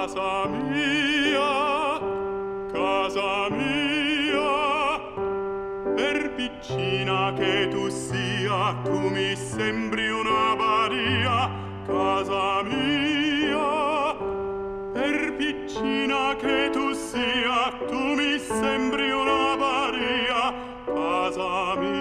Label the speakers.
Speaker 1: casa mia, per piccina che tu sia, tu mi sembri una baria, casa mia, per piccina che tu sia, tu mi sembri una baria, casa mia.